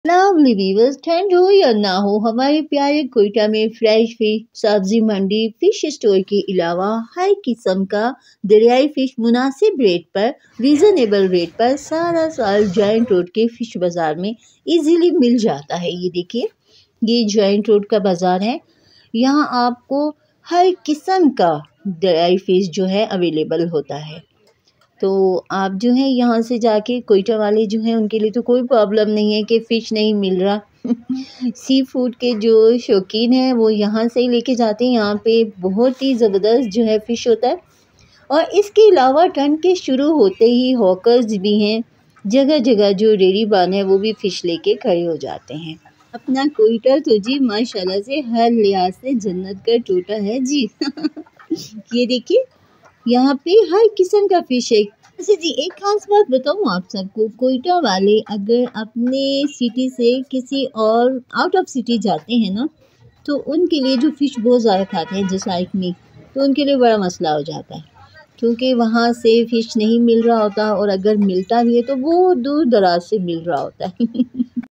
Lovely viewers, ठंड हो या ना हो, हमारे प्यारे कोयटा में फ्रेश फिश, सब्जी मंडी, फिश स्टोर के अलावा हर किस्म का दरियाई फिश मुनासिब रेट पर, रीजनेबल रेट पर सारा साल जॉइंट रोड के फिश बाजार में इजीली मिल जाता है। ये देखिए, ये जॉइंट रोड का बाजार है। यहाँ आपको हर किस्म का दरियाई फिश जो है अवेलेबल होता है। तो आप जो है यहाँ से जाके कोयटा वाले जो हैं उनके लिए तो कोई प्रॉब्लम नहीं है कि फ़िश नहीं मिल रहा। सी फूड के जो शौकीन हैं वो यहाँ से ही लेके जाते हैं। यहाँ पे बहुत ही ज़बरदस्त जो है फ़िश होता है। और इसके अलावा ठंड के शुरू होते ही हॉकर्स भी हैं, जगह जगह जो रेड़ी बान है वो भी फ़िश लेके खड़े हो जाते हैं। अपना कोयटा तो जी माशाल्लाह से हर लिहाज से जन्नत का टोटा है जी। ये देखिए, यहाँ पे हर किस्म का फिश है। अच्छा जी, एक खास बात बताऊँ आप सबको, कोयटा वाले अगर अपने सिटी से किसी और आउट ऑफ सिटी जाते हैं ना, तो उनके लिए जो फ़िश बहुत ज़्यादा खाते हैं जिस लाइफ में, तो उनके लिए बड़ा मसला हो जाता है, क्योंकि वहाँ से फ़िश नहीं मिल रहा होता और अगर मिलता भी है तो वो दूर दराज से मिल रहा होता है।